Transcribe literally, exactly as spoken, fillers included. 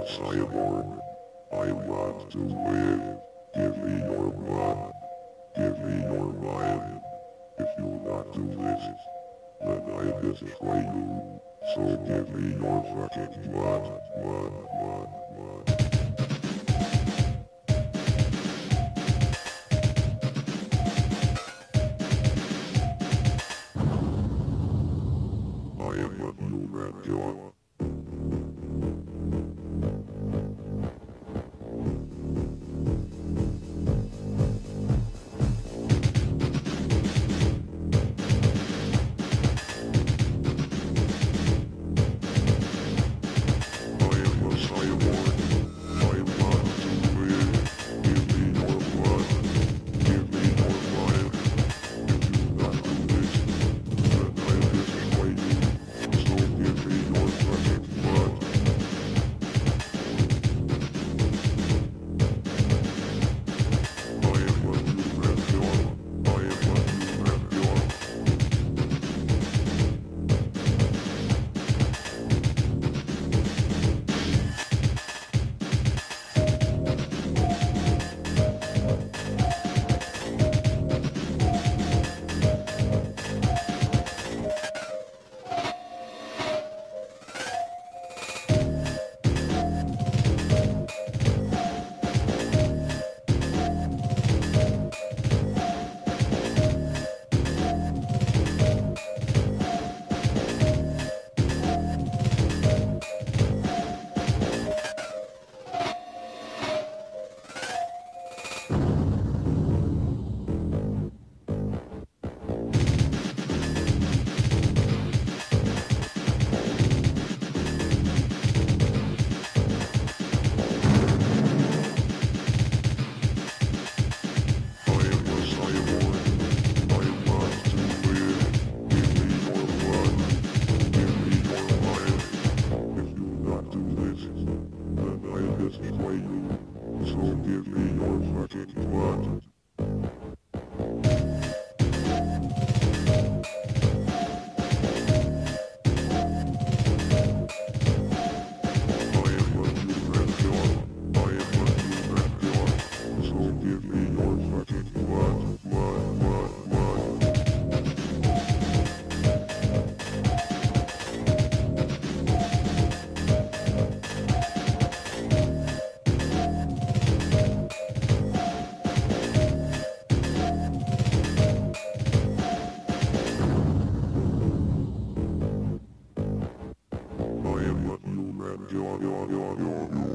cyborg. I want to live. Give me your blood. Give me your mind. If you not do this, then I destroy you. So give me your fucking blood, blood, blood, blood. I am a human killer. I am a human killer.